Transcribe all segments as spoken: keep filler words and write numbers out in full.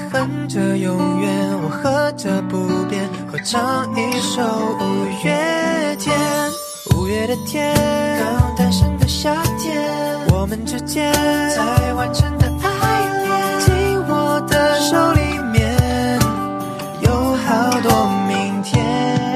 哼着永远，我喝着不变，合唱一首五月天。五月的天，刚诞生的夏天，我们之间才完成的爱恋，紧握的手里面有好多明天。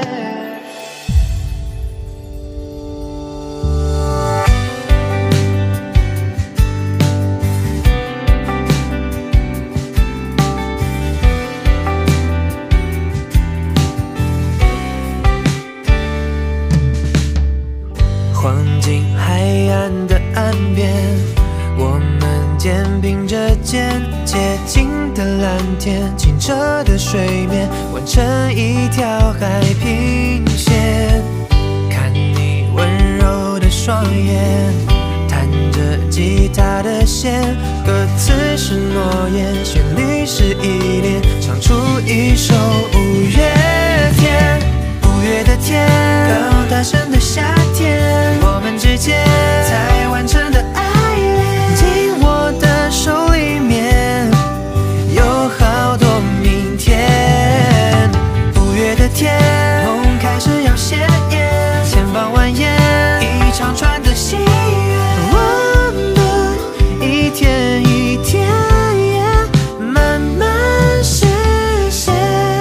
晃进海岸的岸边，我们肩并着肩，接近的蓝天，清澈的水面，完成一条海平线。看你温柔的双眼，弹着吉他的弦，歌词是诺言，旋律是依恋，唱出一首五月天。五月的天，刚诞生的夏天，我们之间才完成的爱恋，紧握的手里面有好多明天。五月的天，梦开始要鲜艳，前方蜿蜒一长串的心愿，我们一天一天慢慢实现。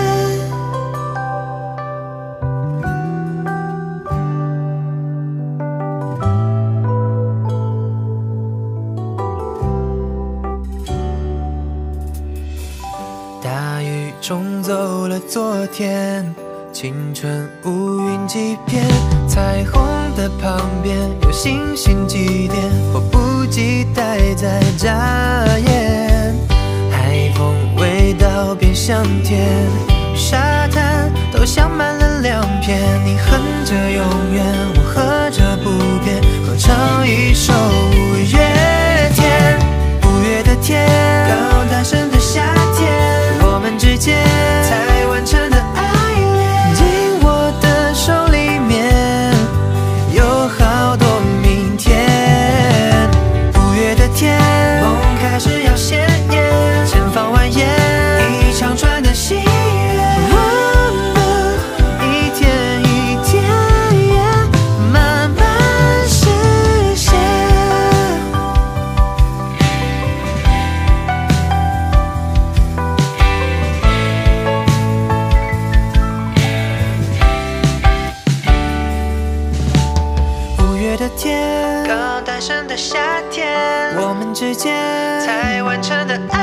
大雨冲走了昨天，青春乌云几片，彩虹的旁边有星星几点，迫不及待在眨眼。海风味道变香甜，沙滩都香满了亮片。你哼着永远，我喝着不变，合唱一首五月天。五月的天，刚诞生的夏天，我们之间才完成的爱恋，紧握的手里面有好多明天。五月的天，梦开始要鲜艳，前方蜿蜒一长串的心愿，我们一天一天慢慢实现。五月的天，刚诞生的夏天，我们之间才完成的爱